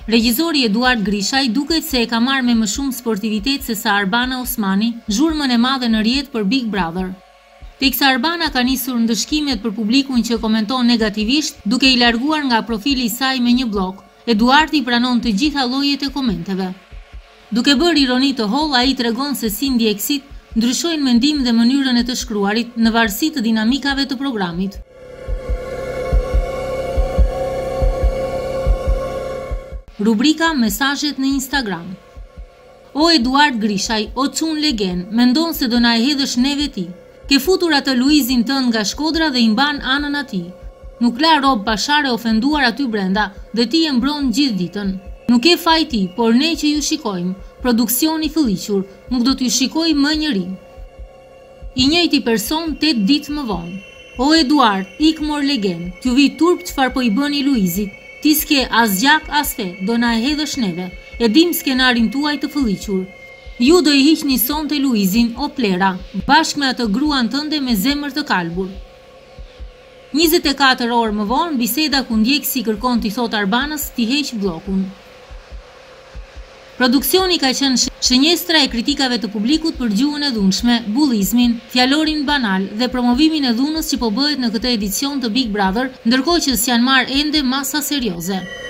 Regjizori Eduard Grishaj duket se e ka marrë me më shumë sportivitet se sa Arbana Osmani, zhurmën e madhe në rrjet për Big Brother. Teksa Arbana ka nisur ndëshkimet për publikun që komenton negativisht, duke i larguar nga profili i saj me një blok, Eduardi pranon të gjitha llojet e komenteve. Duke bërë ironi të holl, ai tregon se si ndjekësit ndryshojnë mendim dhe mënyrën e të shkruarit në varësi të dinamikave të programit. Rubrika Mesazhet në Instagram. O Eduard Grishaj, o çun legen, mendon se do na e hedhësh neve ti. Ke futur atë Luizin tënd nga Shkodra dhe i mban anën atij. Nuk la rob bashare ofenduar aty brenda dhe ti e mbron gjithë ditën. Nuk e faj ti, por ne që ju shikojmë, produksioni fëlliqur, nuk do t'ju shikoj më njëri. I njëjti person 8 ditë më vonë. O Eduard, ik mor legen, t'ju vi turp çfarë po i bëni Luizit. Ti s'ke as gjak as fe, do na e hedhësh neve. E dim skenarin tuaj të fëlliqur. Ju do i hiqni sonte Luizin o plera, bashkë me atë gruan tënde me zemër të kalbur. 24 orë më vonë, biseda ku ndjekësi kërkon t'i thot Arbanës t'i heq bllokun. Produksioni ka qenë shënjestra e kritikave të publikut për gjuhën e dhunshme, bullizmin, fjalorin banal dhe promovimin e dhunës që po bëhet në këtë edicion të Big Brother, ndërkohë që s'janë marrë ende masa serioze.